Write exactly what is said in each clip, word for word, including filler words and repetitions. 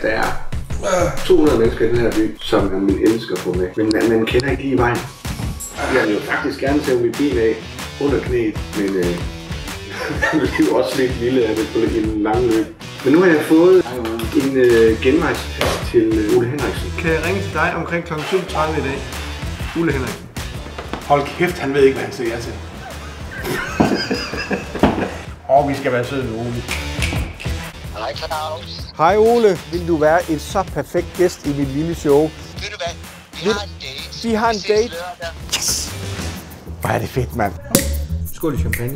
Der er to hundrede mennesker i den her by, som man elsker at få med. Men man, man kender ikke lige vejen. Jeg vil jo faktisk gerne tage min bil af under knæet, men øh, det er jo også lidt lille af det på en lang løb. Men nu har jeg fået en øh, genvejstest til øh, Ole Henriksen. Kan jeg ringe til dig omkring klokken syv tredive i dag? Ole Henriksen. Hold kæft, han ved ikke, hvad han siger til. Og vi skal være søde med Ole. Hej Klaus. Hej Ole, vil du være et så perfekt gæst i mit lille show? Ved du hvad? Vi har en date. Vi har en ses date. lørdag. Yes! Hvor er det fedt, mand. Skål i champagne.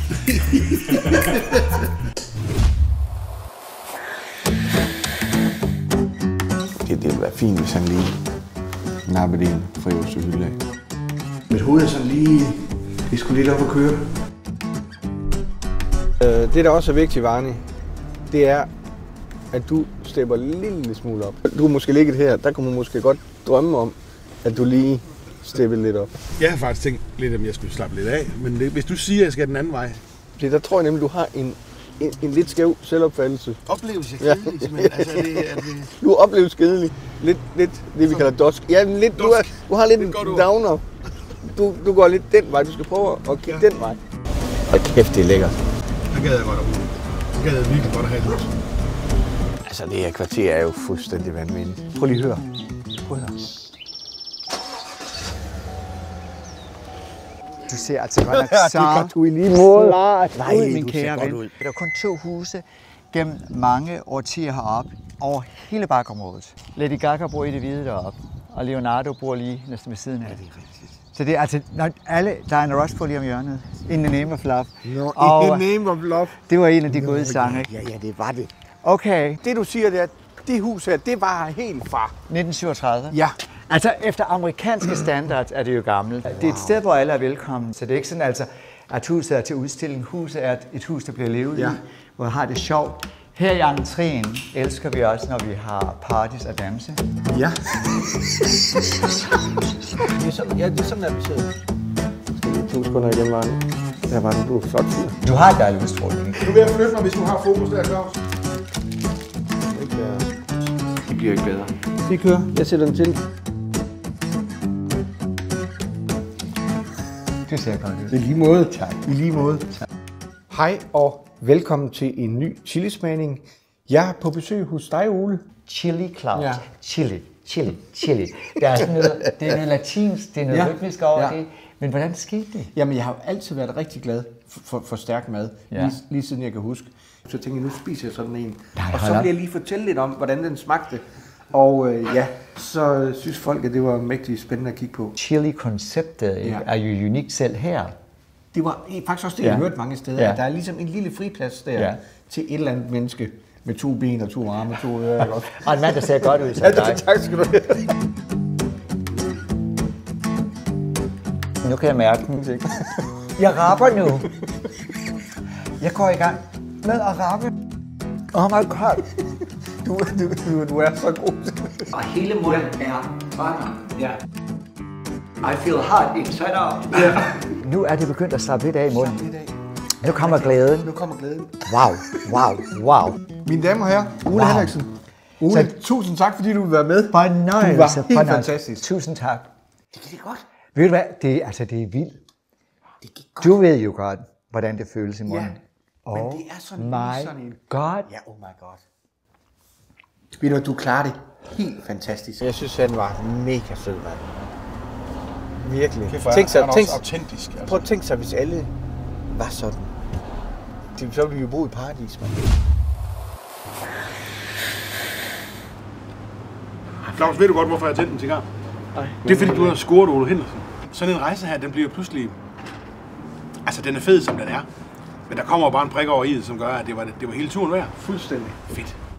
det, det ville være fint, hvis han lige nappede en fra øverste hylde af. Mit hoved er sådan lige... Det skulle lidt op at køre. Øh, det, der også er vigtigt, Varni, det er, at du stepper en lille smule op. Du har måske ligget her, der kunne man måske godt drømme om, at du lige steppede lidt op. Jeg har faktisk tænkt lidt, om jeg skulle slappe lidt af, men det, hvis du siger, at jeg skal den anden vej. Det, der tror jeg nemlig, du har en, en, en lidt skæv selvopfattelse. Oplevelse Ja. kedelig, men altså er det, er det... Du har oplevet skedelig. Lidt, lidt det, vi kalder dusk. Ja, men lidt, du, er, du har lidt en downer. Du, du går lidt den vej, du skal prøve at kigge ja. den vej. Og kæft, det er lækkert. Der gad jeg godt at bruge. Der gad jeg virkelig godt at have et hus. Altså, det her kvarter er jo fuldstændig vanvittigt. Prøv lige at høre. Prøv at høre. Du ser altså godt nok så... Ja, du i lige måde. Nej, ud, min kære ven. Ud. Der er kun to huse gennem mange årtier heroppe over hele bakområdet. Lady Gaga bor i det hvide deroppe, og Leonardo bor lige næsten ved siden af. Ja, det er rigtigt. Så det er altså, når alle, der er en Ross på lige om hjørnet. In the name of love. No, og in the name of love. Det var en af de no, gode sange, ikke? Ja, ja, det var det. Okay. Det du siger, det er, at det hus her, det var helt fra nitten syvogtredive? Ja. Altså, efter amerikanske standards er det jo gammelt. Wow. Det er et sted, hvor alle er velkommen. Så det er ikke sådan, altså, at huset er til udstilling. Huset er et hus, der bliver levet ja. i, hvor jeg har det sjovt. Her i entréen elsker vi også, når vi har parties og danse. Ja. det er sådan, ja, det er sådan, at vi sidder. Skal vi to sekunder igen, Varne? Der var den, du er flot fyr. Du har et dejligt udstråling. Du vil flytte mig, hvis du har fokus der, Klaus. Det bliver ikke bedre. Vi kører. Jeg sætter den til. Det ser godt ud. I lige måde. Tak. I lige måde. Tak. Hej og velkommen til en ny chilismagning. Jeg er på besøg hos dig, Ole. Chili, Klaus. Ja. Chili, chili, chili. Der er sådan noget, det er noget latinsk, det er noget ja. rytmisk over ja. det. Men hvordan skete det? Jamen, jeg har jo altid været rigtig glad for, for, for stærk mad, ja. lige, lige siden jeg kan huske. Så tænkte jeg, nu spiser jeg sådan en. Nej, og så vil jeg lige fortælle lidt om, hvordan den smagte. Og øh, ja, så synes folk, at det var mægtigt spændende at kigge på. Chili-konceptet ja. er jo unikt selv her. Det var faktisk også det, jeg ja. hørte mange steder. Ja. Der er ligesom en lille friplads der ja. til et eller andet menneske med to ben og to arme og to ører. Og en mand, der ser godt ud som ja, dig. Tak skal du have. Nu kan jeg mærke den. Jeg rapper nu. Jeg går i gang med at rappe. Oh my god. Du, du, du, du er så god. Og hele munden er varm. Ja. I feel hot inside out. Ja. Nu er det begyndt at slappe lidt af i munden. Nu kommer glæden. Nu kommer glæden. Wow, wow, wow. Mine damer og herrer, Ole wow. Henriksen. Ole, så, tusind tak, fordi du vil være med. Fornøjelse. Du var helt fantastisk. Tusind tak. Det gik godt. Ved du hvad? Det, altså, det er vildt. Det gik godt. Du ved jo godt, hvordan det føles i munden. Ja, men oh det er sådan, my sådan en... god. Ja, oh my god. Ved du, du klarer det helt fantastisk. Jeg synes, han var mega sød, mand. Virkelig. Kæft, tænk sig, tænk, autentisk. Altså. Prøv at tænke sig, hvis alle var sådan. Det, så ville vi jo bo i paradis, mand. Klaus, ved du godt, hvorfor jeg tændte en cigar? Nej. Det er fordi, du har scoret Ole Henriksen. Sådan en rejse her, den bliver pludselig... Altså, den er fed, som den er. Men der kommer bare en prik over i det, som gør, at det var, det var hele turen værd. Fuldstændig. Fedt.